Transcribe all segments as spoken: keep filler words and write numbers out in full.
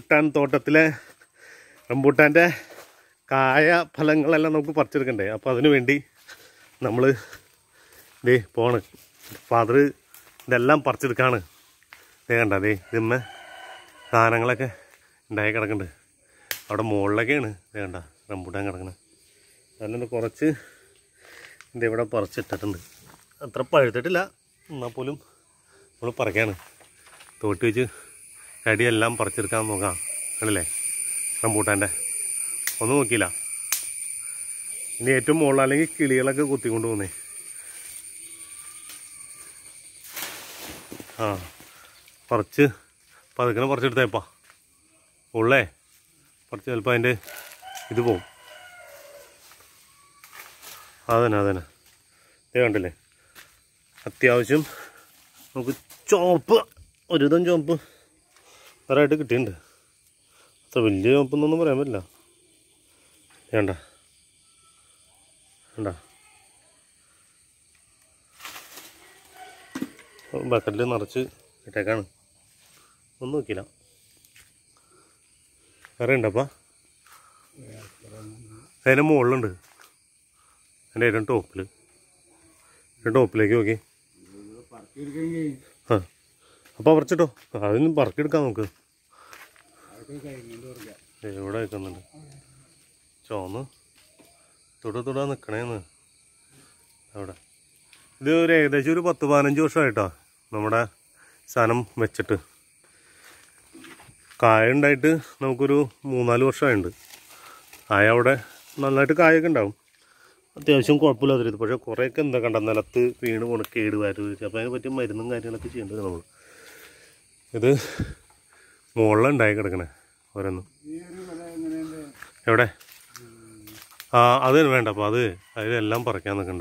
Rambutan തോട്ടത്തിലെ റംബൂട്ടാൻ്റെ കായ ഫലങ്ങളെല്ലാം നമുക്ക് പറിച്ചെടുക്കണ്ടേ. അപ്പോൾ അതിനു വേണ്ടി നമ്മൾ ദേ പോണ്. ഫാദർ ഇതെല്ലാം പറിച്ചെടുക്കാണ്. ദേ കണ്ട ദേ ഇതിന്മേ സാധനങ്ങളൊക്കെ ഉണ്ടായി കിടക്കുന്നുണ്ട്. അവിടെ മുകളിലൊക്കെയാണ് ദേ കണ്ട റംബൂട്ടാൻ കിടക്കുന്നത്. അതിൽ കുറച്ച് ഇതിവിടെ പറിച്ചിട്ടിട്ടുണ്ട്. അത്ര പഴുത്തിട്ടില്ല, എന്നാൽ പോലും നമ്മൾ പറിക്കാണ്. തോട്ടി വെച്ച് കടിയെല്ലാം പറിച്ചെടുക്കാൻ നോക്കാം. ആണല്ലേ റംബൂട്ടാൻ്റെ ഒന്നും നോക്കിയില്ല. ഇനി ഏറ്റവും മുകളിൽ അല്ലെങ്കിൽ കിളികളൊക്കെ കുത്തിക്കൊണ്ട് പോകുന്നേ. ആ പറിച്ച് പതുക്കനെ പറിച്ചെടുത്തേപ്പാ ഉള്ളേ പറിച്ച് ചിലപ്പോൾ അതിൻ്റെ ഇത് പോവും. അതന്നെ അതന്നെ ഇത് കണ്ടില്ലേ, അത്യാവശ്യം നമുക്ക് ചുവപ്പ് ഒരുവിധം ചുവപ്പ് വേറായിട്ട് കിട്ടിയിട്ടുണ്ട്. അത്ര വലിയ ചുവപ്പെന്നൊന്നും പറയാൻ പറ്റില്ല. വേണ്ട വേണ്ട ബക്കറ്റിൽ നിറച്ച് ഇട്ടേക്കാണ്. ഒന്നും നോക്കിയില്ല. വേറെ ഉണ്ടപ്പാ അതിൻ്റെ മുകളിലുണ്ട്. അതിൻ്റെ ഏറ്റവും ടോപ്പിൽ ഏറ്റവും ടോപ്പിലേക്ക് നോക്കി. ആ അപ്പോൾ പറിച്ചിട്ടോ, അതിന് പറക്കിയെടുക്കാം നമുക്ക്. എവിടെ വെക്കുന്നുണ്ട് ചോന്ന് തുട തുട നിൽക്കണേന്ന് അവിടെ. ഇത് ഒരു ഏകദേശം ഒരു പത്ത് പതിനഞ്ച് വർഷമായിട്ടോ നമ്മുടെ സാധനം വെച്ചിട്ട്. കായ ഉണ്ടായിട്ട് നമുക്കൊരു മൂന്നാല് വർഷമായിട്ടുണ്ട്. കായ അവിടെ നന്നായിട്ട് കായൊക്കെ ഉണ്ടാവും, അത്യാവശ്യം കുഴപ്പമില്ലാതിരുത്. പക്ഷേ കുറേയൊക്കെ എന്താ കണ്ട നിലത്ത് വീണ് പോണ കേട് വരരുത്. അപ്പോൾ അതിനെ പറ്റിയ മരുന്നും കാര്യങ്ങളൊക്കെ ചെയ്യേണ്ടത് നമ്മൾ. ഇത് മുകളിലുണ്ടായി കിടക്കണേ ഓരോന്നും. എവിടെ ആ അത് വേണ്ട. അപ്പോൾ അത് അതിലെല്ലാം പറിക്കാൻ നിൽക്കണ്ട.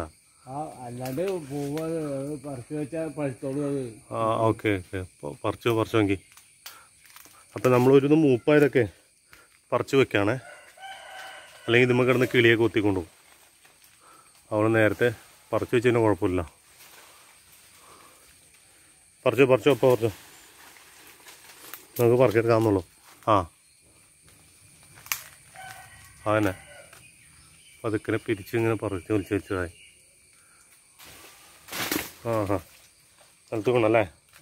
ആ ഓക്കെ ഓക്കെ പറിച്ചു പറിച്ചു നോക്കി. അപ്പം നമ്മളൊരു മൂപ്പായതൊക്കെ പറിച്ചു വെക്കുകയാണേ, അല്ലെങ്കിൽ ഇതുമ്മ കിടന്ന് കിളിയൊക്കെ കൊത്തിക്കൊണ്ടു പോകും. അവൾ നേരത്തെ പറിച്ചു വെച്ചതിന് കുഴപ്പമില്ല. പറിച്ചു പറിച്ചു ഒപ്പം പറിച്ചു നമുക്ക് പറിച്ചെടുക്കാമെന്നുള്ളൂ. ആ അതന്നെ പതുക്കനെ പിരിച്ച് ഇങ്ങനെ പറിച്ച് വലിച്ചു വെച്ചതായി. ആ ഹാ നിലത്ത് കൊണ്ടല്ലേ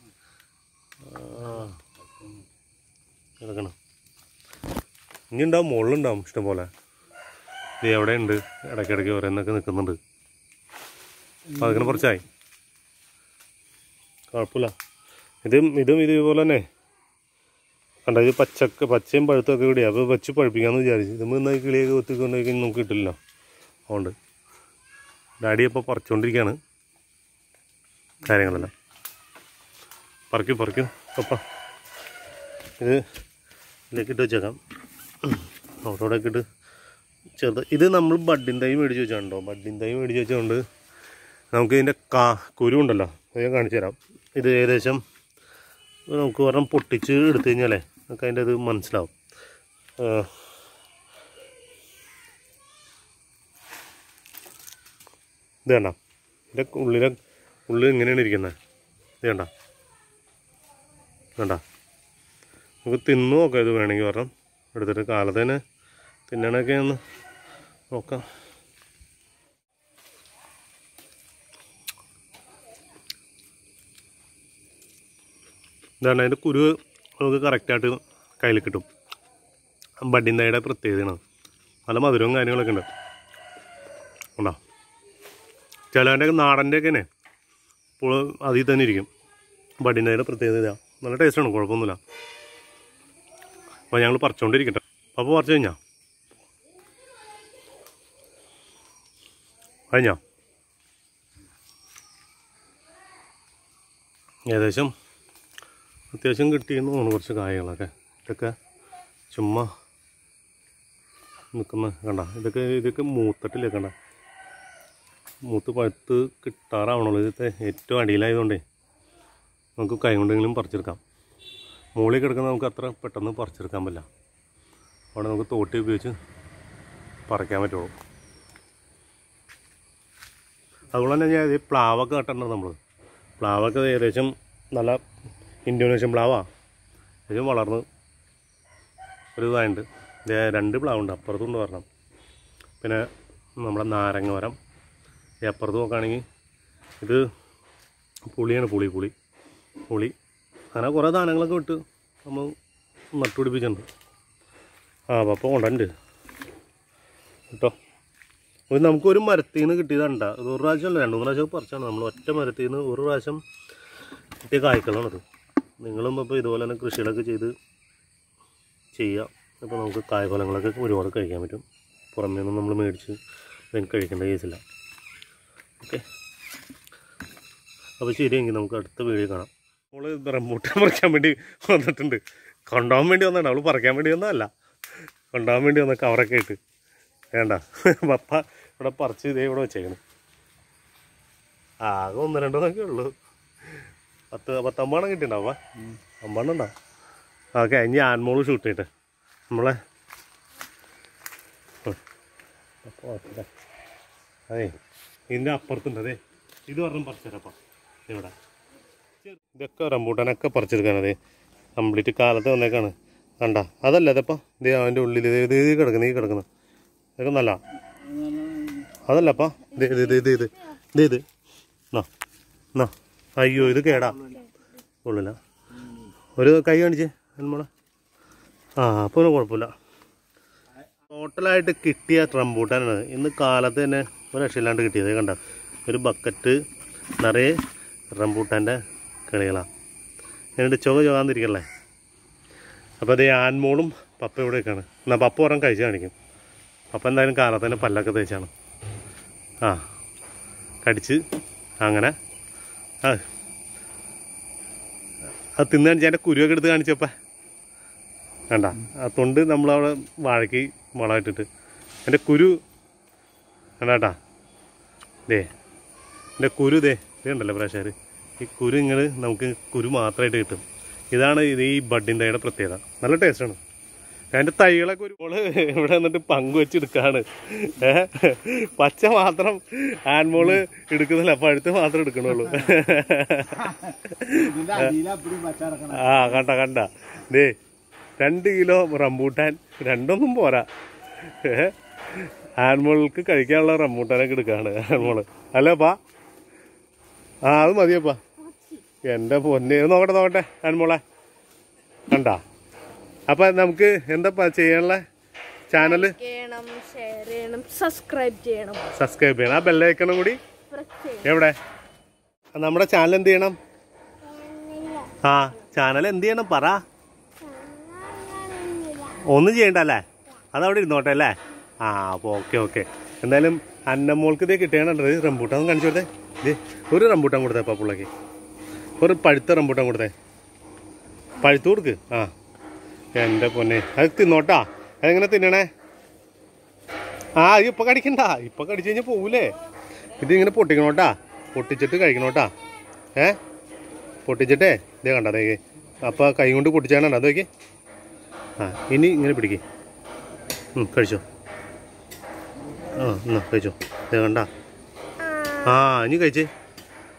കിടക്കണം. ഇനി ഉണ്ടാവും, മുകളിലുണ്ടാവും ഇഷ്ടം പോലെ. ഇത് എവിടെ ഉണ്ട് ഇടയ്ക്കിടയ്ക്ക് ഓരോന്നൊക്കെ നിൽക്കുന്നുണ്ട്. അപ്പം അതിങ്ങനെ കുറച്ചായി കുഴപ്പമില്ല. ഇതും ഇതും ഇതേപോലെ തന്നെ കണ്ട. ഇത് പച്ചക്ക് പച്ചയും പഴുത്തൊക്കെ കൂടിയാണ്. അപ്പോൾ വെച്ച് പഴുപ്പിക്കാമെന്ന് വിചാരിച്ചു. ഇതുമ്പോൾ എന്നാൽ കിളിയൊക്കെ ഒത്തിക്കൊണ്ടേക്ക് നമുക്ക് കിട്ടില്ല. അതുകൊണ്ട് ഡാഡി അപ്പോൾ പറിച്ചുകൊണ്ടിരിക്കുകയാണ് കാര്യങ്ങളെല്ലാം. പറിക്കും പറിക്കും പപ്പ. ഇത് ഇതിലേക്ക് ഇട്ട് വെച്ചേക്കാം. അവിടെ ഇട്ട് ചെറുത്. ഇത് നമ്മൾ ബഡിൻ തൈ മേടിച്ച് വെച്ചാണ്ടോ. ബഡിൻ തൈ മേടിച്ച് വെച്ചുകൊണ്ട് നമുക്ക് ഇതിൻ്റെ കാ കുരു ഉണ്ടല്ലോ, അത് ഞാൻ കാണിച്ചു തരാം. ഇത് ഏകദേശം നമുക്ക് ഒരെണ്ണം പൊട്ടിച്ച് എടുത്തു കഴിഞ്ഞാലേ നമുക്ക് അതിൻ്റെ ഇത് മനസ്സിലാവും. ഇത് വേണ്ട, ഇതിൻ്റെ ഉള്ളിലെ ഉള്ളിൽ ഇങ്ങനെയാണ് ഇരിക്കുന്നത്. ഇത് വേണ്ട വേണ്ട നമുക്ക് തിന്നു നോക്കാം. ഇത് വേണമെങ്കിൽ ഒരെണ്ണം എടുത്തിട്ട് കാലത്തേന് തിന്നണൊക്കെ ഒന്ന് നോക്കാം. ഇതാണ് അതിൻ്റെ കുരു നമുക്ക് കറക്റ്റായിട്ട് കയ്യിൽ കിട്ടും. ബഡിൻ തൈയുടെ പ്രത്യേകതയാണ്. നല്ല മധുരവും കാര്യങ്ങളൊക്കെ ഉണ്ട്. ഉണ്ടോ ചിലതിൻ്റെ നാടൻ്റെയൊക്കെ തന്നെ ഇപ്പോൾ അതിൽ തന്നെ ഇരിക്കും. ബഡിൻ തൈയുടെ പ്രത്യേകത നല്ല ടേസ്റ്റാണ്, കുഴപ്പമൊന്നുമില്ല. അപ്പോൾ ഞങ്ങൾ പറിച്ചുകൊണ്ടിരിക്കട്ടെ. അപ്പോൾ പറിച്ചു കഴിഞ്ഞാ കഴിഞ്ഞാ ഏകദേശം അത്യാവശ്യം കിട്ടിയെന്ന് തോന്നുന്നു കുറച്ച് കായകളൊക്കെ. ഇതൊക്കെ ചുമ്മാ നിൽക്കുന്ന കണ്ട. ഇതൊക്കെ ഇതൊക്കെ മൂത്തട്ടില്ലേ കണ്ട, മൂത്ത് പഴുത്ത് കിട്ടാറാവണുള്ളൂ. ഇതൊക്കെ ഏറ്റവും അടിയിലായതുകൊണ്ടേ നമുക്ക് കൈ കൊണ്ടെങ്കിലും പറിച്ചെടുക്കാം. മുകളിൽ കിടക്കുന്ന നമുക്ക് അത്ര പെട്ടെന്ന് പറിച്ചെടുക്കാൻ പറ്റില്ല. അവിടെ നമുക്ക് തോട്ടി ഉപയോഗിച്ച് പറിക്കാൻ പറ്റുള്ളൂ. അതുകൊണ്ട് തന്നെ ഞാൻ ഈ പ്ലാവൊക്കെ നട്ടിട്ടുണ്ട് നമ്മൾ. പ്ലാവൊക്കെ ഏകദേശം നല്ല ഇന്തോനേഷ്യൻ പ്ലാവാണ്. ഏകദേശം വളർന്ന് ഒരു ഇതായുണ്ട്. രണ്ട് പ്ലാവുണ്ട്, അപ്പുറത്തുണ്ട് പറഞ്ഞം. പിന്നെ നമ്മുടെ നാരങ്ങ മരം ഈ അപ്പുറത്ത് നോക്കുകയാണെങ്കിൽ ഇത് പുളിയാണ്, പുളി പുളി പുളി അങ്ങനെ കുറേ സാധനങ്ങളൊക്കെ വിട്ട് നമ്മൾ നട്ടുപിടിപ്പിച്ചിട്ടുണ്ട്. ആ പപ്പ കൊണ്ടുണ്ട് കേട്ടോ. ഇത് നമുക്കൊരു മരത്തിൽ നിന്ന് കിട്ടിയതണ്ട, ഇത് ഒരു പ്രാവശ്യമല്ല രണ്ട് മൂന്ന് പ്രാവശ്യം പറിച്ചാണ് നമ്മൾ. ഒറ്റ മരത്തിൽ നിന്ന് ഒരു പ്രാവശ്യം കിട്ടിയ കായ്ക്കളാണത്. നിങ്ങളും അപ്പോൾ ഇതുപോലെ തന്നെ കൃഷികളൊക്കെ ചെയ്ത് ചെയ്യാം. അപ്പോൾ നമുക്ക് കായ്ഫലങ്ങളൊക്കെ ഒരുപാട് കഴിക്കാൻ പറ്റും. പുറമേ നിന്നും നമ്മൾ മേടിച്ച് അതിന് കഴിക്കേണ്ട കേസില്ല. ഓക്കെ, അപ്പോൾ ശരിയെങ്കിൽ നമുക്ക് അടുത്ത വീഡിയോ കാണാം. നമ്മൾ റംബൂട്ടാൻ പറിക്കാൻ വേണ്ടി വന്നിട്ടുണ്ട്. കൊണ്ടുപോകാൻ വേണ്ടി വന്നതാണ്, അവൾ പറിക്കാൻ വേണ്ടി വന്നതല്ല, കൊണ്ടുപോകാൻ വേണ്ടി വന്ന കവറൊക്കെ ഇട്ട്. വേണ്ട, പപ്പ ഇവിടെ പറിച്ച് ഇതേ ഇവിടെ വെച്ചേക്കണം. ആകെ ഒന്ന് രണ്ടോന്നൊക്കെ ഉള്ളൂ. പത്ത് പത്തമ്പണ്ണം കിട്ടിയിട്ടുണ്ടാവും. അമ്പണ്ണം ഉണ്ടാവും. ഓക്കെ, ഇനി ആൻമോള് ഷൂട്ട് ചെയ്തിട്ട് നമ്മളെ അതെ ഇതിൻ്റെ അപ്പുറത്തുണ്ട്. അതെ ഇത് പറഞ്ഞും പറിച്ചേരപ്പാ ഇവിടെ. ഇതൊക്കെ റംബൂട്ടാനൊക്കെ പറിച്ചെടുക്കാനതെ കംപ്ലീറ്റ് കാലത്ത് വന്നേക്കാണ്. കണ്ട അതല്ല അതപ്പം ഇത് അവൻ്റെ ഉള്ളിൽ ഇത് ഇത് കിടക്കുന്നത്, ഈ കിടക്കുന്നത് ഇതൊക്കെ നല്ല അതല്ലപ്പാ. ഇത് ഇത് ഇത് ഇത് ഇത് ഇത് ഇത് എന്നാ എന്നാ അയ്യോ ഇത് കേടാ ഉള്ളില്ല. ഒരു കൈ കാണിച്ചേ നമ്മളെ. ആ അപ്പോൾ ഒന്നും കുഴപ്പമില്ല. ടോട്ടലായിട്ട് കിട്ടിയ റംബൂട്ടാനാണ് ഇന്ന് കാലത്ത് തന്നെ ഒരു രക്ഷയില്ലാണ്ട് കിട്ടിയത്. കണ്ട ഒരു ബക്കറ്റ് നിറയെ റംബൂട്ടാൻ്റെ കിളികളാണ്. എന്നിട്ട് ചുക ചുകാന്നിരിക്കല്ലേ. അപ്പോൾ അതേ ആൻമോളും പപ്പ ഇവിടെയൊക്കെയാണ്. എന്നാൽ പപ്പ ഒരെണ്ണം കഴിച്ച് കാണിക്കും. പപ്പ എന്തായാലും കാലത്ത് തന്നെ പല്ലൊക്കെ തേച്ചാണ്. ആ കടിച്ച് അങ്ങനെ ആ അത് തിന്ന് കാണിച്ചാൽ എൻ്റെ കുരുവൊക്കെ എടുത്ത് കാണിച്ചപ്പ വേണ്ട. ആ തൊണ്ട് നമ്മളവിടെ വാഴയ്ക്ക് മുളകിട്ടിട്ട് എൻ്റെ കുരു വേണ്ടാട്ടാ. ദേ എൻ്റെ കുരു ദേ ഇതേ ഉണ്ടല്ലോ പ്രേക്ഷകർ, ഈ കുരു ഇങ്ങനെ നമുക്ക് കുരു മാത്രമായിട്ട് കിട്ടും. ഇതാണ് ഇത് ഈ ബഡിൻ്റെ പ്രത്യേകത. നല്ല ടേസ്റ്റാണ്. അതിൻ്റെ തൈകളൊക്കെ ഒരു മോള് ഇവിടെ വന്നിട്ട് പങ്കുവെച്ചെടുക്കുകയാണ്. ഏഹ് പച്ച മാത്രം ആൻമോള് എടുക്കുന്നില്ല, പഴുത്ത് മാത്രം എടുക്കണുള്ളൂ. ആ കണ്ട കണ്ട ദേ രണ്ട് കിലോ റംബൂട്ടാൻ, രണ്ടൊന്നും പോരാ. ഏഹ് ആൻമോൾക്ക് കഴിക്കാനുള്ള റംബൂട്ടാനൊക്കെ എടുക്കുകയാണ് ആൻമോള്. അല്ലേപ്പാ? ആ അത് മതിയപ്പാ. എൻ്റെ പൊന്നെ നോക്കട്ടെ നോക്കട്ടെ ആൻമോളെ. കണ്ട അപ്പം നമുക്ക് എന്താ ചെയ്യാനുള്ള ചാനല് സബ്സ്ക്രൈബ് ചെയ്യണം. സബ്സ്ക്രൈബ് ചെയ്യണം. ആ ബെല്ലൈക്കണം കൂടി എവിടെ? നമ്മുടെ ചാനൽ എന്ത് ചെയ്യണം? ആ ചാനൽ എന്ത് ചെയ്യണം പറ. ഒന്നും ചെയ്യണ്ട അല്ലേ, അതവിടെ ഇരുന്നോട്ടെ അല്ലേ. ആ അപ്പോൾ ഓക്കെ ഓക്കെ. എന്തായാലും അന്നമോൾക്ക് ഇതേ കിട്ടിയാണത് റംബൂട്ടാൻ ഒന്ന് കാണിച്ചു കൊടുത്തേ. ഇതേ ഒരു റംബൂട്ടാൻ കൊടുത്തേ പപ്പുള്ളക്ക്, ഒരു പഴുത്ത റംബൂട്ടാൻ കൊടുത്തേ. പഴുത്തു കൊടുക്ക്. ആ എൻ്റെ പൊന്നെ അത് തിന്നോട്ടാ. അതെങ്ങനെ തിന്നണേ? ആ അത് ഇപ്പം കടിക്കണ്ട, ഇപ്പം കടിച്ചു കഴിഞ്ഞാൽ പോകൂലേ. ഇതിങ്ങനെ പൊട്ടിക്കണോട്ടാ, പൊട്ടിച്ചിട്ട് കഴിക്കണോട്ടാ. ഏ പൊട്ടിച്ചിട്ടേ ഇതേ കണ്ട അതേ. അപ്പം കൈ കൊണ്ട് പൊട്ടിച്ചാണോ അതൊക്കെ. ആ ഇനി ഇങ്ങനെ പിടിക്കേ. കഴിച്ചോ. ആ എന്നാ കഴിച്ചോ. ഇതേ കണ്ട. ആ ഇനി കഴിച്ചേ.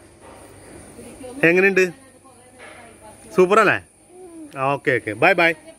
എങ്ങനെയുണ്ട്? സൂപ്പർ അല്ലേ? ആ ഓക്കെ ഓക്കെ ബൈ ബൈ.